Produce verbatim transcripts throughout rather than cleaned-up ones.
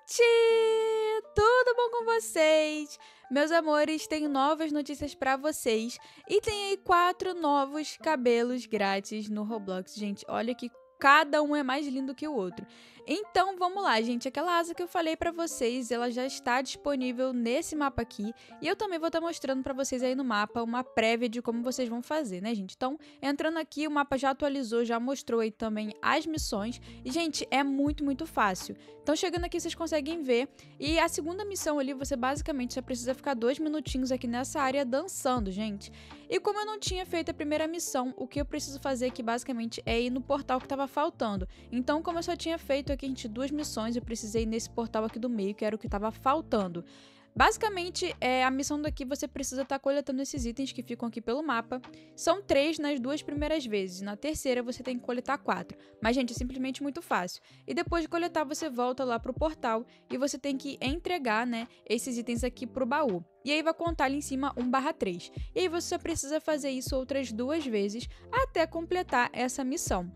Oi! Tudo bom com vocês? Meus amores, tenho novas notícias pra vocês e tem aí quatro novos cabelos grátis no Roblox. Gente, olha que cada um é mais lindo que o outro. Então vamos lá, gente. Aquela asa que eu falei pra vocês, ela já está disponível nesse mapa aqui e eu também vou estar mostrando pra vocês aí no mapa uma prévia de como vocês vão fazer, né, gente? Então, entrando aqui, o mapa já atualizou, já mostrou aí também as missões e, gente, é muito, muito fácil. Então, chegando aqui, vocês conseguem ver. E a segunda missão ali, você basicamente só precisa ficar dois minutinhos aqui nessa área dançando, gente. E como eu não tinha feito a primeira missão, o que eu preciso fazer aqui, basicamente, é ir no portal que estava faltando. Então, como eu só tinha feito aqui, gente, duas missões, eu precisei ir nesse portal aqui do meio, que era o que estava faltando. Basicamente, é, a missão daqui você precisa estar coletando esses itens que ficam aqui pelo mapa. São três nas duas primeiras vezes, na terceira você tem que coletar quatro. Mas, gente, é simplesmente muito fácil. E depois de coletar, você volta lá pro portal e você tem que entregar, né, esses itens aqui pro baú. E aí vai contar ali em cima um barra três. E aí você só precisa fazer isso outras duas vezes até completar essa missão.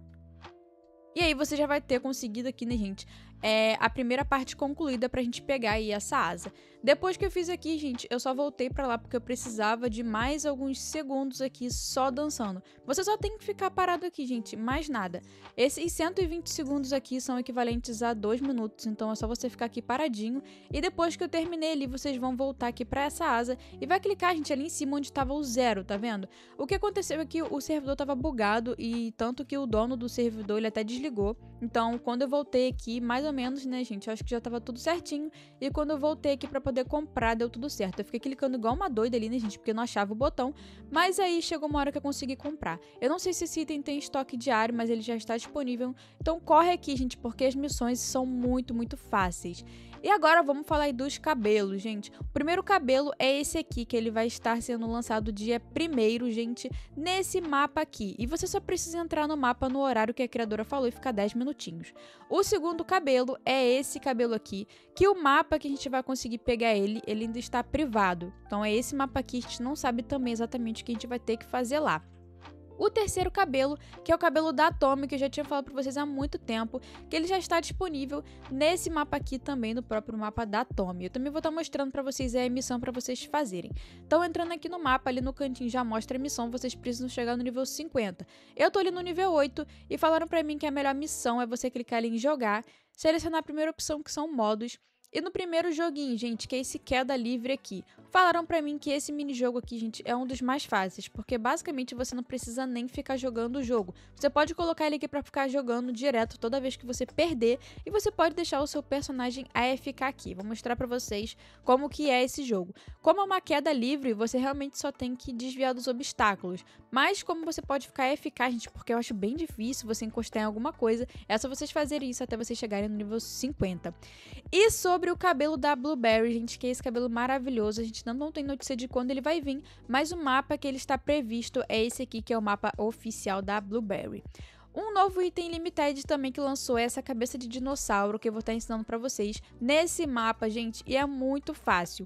E aí você já vai ter conseguido aqui, né, gente, é, a primeira parte concluída pra gente pegar aí essa asa. Depois que eu fiz aqui, gente, eu só voltei pra lá porque eu precisava de mais alguns segundos aqui só dançando. Você só tem que ficar parado aqui, gente, mais nada. Esses cento e vinte segundos aqui são equivalentes a dois minutos, então é só você ficar aqui paradinho. E depois que eu terminei ali, vocês vão voltar aqui pra essa asa e vai clicar, gente, ali em cima onde tava o zero, tá vendo? O que aconteceu é que o servidor tava bugado e tanto que o dono do servidor, ele até desligou. Então, quando eu voltei aqui, mais ou menos, né, gente, eu acho que já tava tudo certinho. E quando eu voltei aqui pra poder comprar, deu tudo certo. Eu fiquei clicando igual uma doida ali, né, gente, porque eu não achava o botão. Mas aí chegou uma hora que eu consegui comprar. Eu não sei se esse item tem estoque diário, mas ele já está disponível. Então corre aqui, gente, porque as missões são muito, muito fáceis. E agora vamos falar aí dos cabelos, gente. O primeiro cabelo é esse aqui, que ele vai estar sendo lançado dia primeiro, gente, nesse mapa aqui. E você só precisa entrar no mapa no horário que a criadora falou e ficar dez minutinhos. O segundo cabelo é esse cabelo aqui, que o mapa que a gente vai conseguir pegar ele, ele ainda está privado. Então é esse mapa aqui, a gente não sabe também exatamente o que a gente vai ter que fazer lá. O terceiro cabelo, que é o cabelo da Tommy, que eu já tinha falado para vocês há muito tempo, que ele já está disponível nesse mapa aqui também, no próprio mapa da Tommy. Eu também vou estar mostrando para vocês a missão para vocês fazerem. Então, entrando aqui no mapa, ali no cantinho já mostra a missão, vocês precisam chegar no nível cinquenta. Eu tô ali no nível oito e falaram para mim que a melhor missão é você clicar ali em jogar, selecionar a primeira opção, que são modos. E no primeiro joguinho, gente, que é esse queda livre aqui, falaram pra mim que esse minijogo aqui, gente, é um dos mais fáceis, porque basicamente você não precisa nem ficar jogando o jogo. Você pode colocar ele aqui pra ficar jogando direto toda vez que você perder, e você pode deixar o seu personagem A F K aqui. Vou mostrar pra vocês como que é esse jogo. Como é uma queda livre, você realmente só tem que desviar dos obstáculos, mas como você pode ficar A F K, gente, porque eu acho bem difícil você encostar em alguma coisa, é só vocês fazerem isso até vocês chegarem no nível cinquenta. E sobre o cabelo da Blueberry, gente, que é esse cabelo maravilhoso, a gente não tem notícia de quando ele vai vir, mas o mapa que ele está previsto é esse aqui, que é o mapa oficial da Blueberry. Um novo item limited também que lançou é essa cabeça de dinossauro, que eu vou estar ensinando pra vocês nesse mapa, gente, e é muito fácil.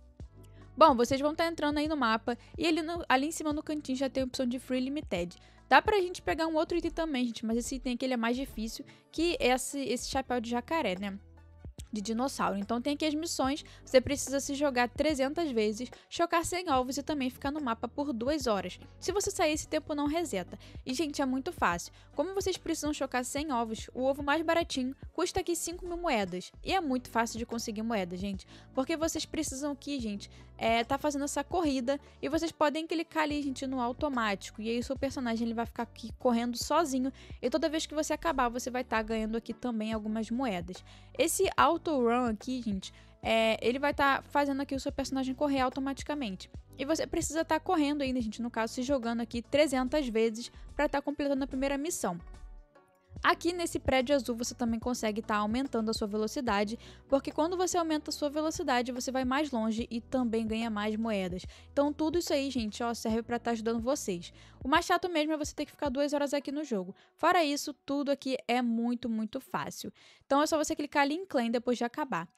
Bom, vocês vão estar entrando aí no mapa e ali, no, ali em cima no cantinho já tem a opção de Free Limited. Dá pra gente pegar um outro item também, gente, mas esse item aqui ele é mais difícil que esse, esse chapéu de jacaré, né? De dinossauro. Então tem aqui as missões, você precisa se jogar trezentas vezes, chocar cem ovos e também ficar no mapa por duas horas. Se você sair, esse tempo não reseta. E, gente, é muito fácil. Como vocês precisam chocar cem ovos, o ovo mais baratinho custa aqui cinco mil moedas. E é muito fácil de conseguir moeda, gente, porque vocês precisam aqui, gente, é, tá fazendo essa corrida e vocês podem clicar ali, gente, no automático. E aí o seu personagem ele vai ficar aqui correndo sozinho e toda vez que você acabar, você vai estar tá ganhando aqui também algumas moedas. Esse auto run aqui, gente, é, ele vai estar tá fazendo aqui o seu personagem correr automaticamente. E você precisa estar tá correndo ainda, gente, no caso, se jogando aqui trezentas vezes para estar tá completando a primeira missão. Aqui nesse prédio azul você também consegue estar tá aumentando a sua velocidade, porque quando você aumenta a sua velocidade, você vai mais longe e também ganha mais moedas. Então tudo isso aí, gente, ó, serve para estar tá ajudando vocês. O mais chato mesmo é você ter que ficar duas horas aqui no jogo. Fora isso, tudo aqui é muito, muito fácil. Então é só você clicar ali em claim depois de acabar.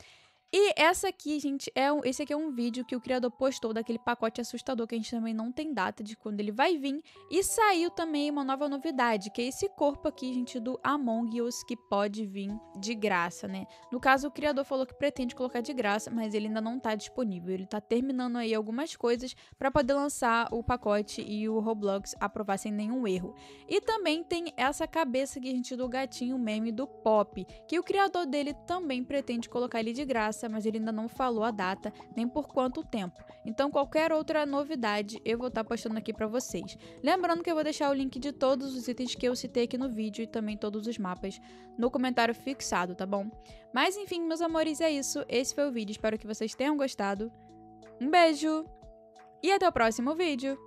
E essa aqui, gente, é um, esse aqui é um vídeo que o criador postou daquele pacote assustador que a gente também não tem data de quando ele vai vir. E saiu também uma nova novidade, que é esse corpo aqui, gente, do Among Us, que pode vir de graça, né? No caso, o criador falou que pretende colocar de graça, mas ele ainda não tá disponível. Ele tá terminando aí algumas coisas para poder lançar o pacote e o Roblox aprovar sem nenhum erro. E também tem essa cabeça aqui, gente, do gatinho meme do Pop, que o criador dele também pretende colocar ele de graça, mas ele ainda não falou a data, nem por quanto tempo. Então, qualquer outra novidade, eu vou estar postando aqui pra vocês. Lembrando que eu vou deixar o link de todos os itens que eu citei aqui no vídeo e também todos os mapas no comentário fixado, tá bom? Mas enfim, meus amores, é isso. Esse foi o vídeo, espero que vocês tenham gostado. Um beijo e até o próximo vídeo!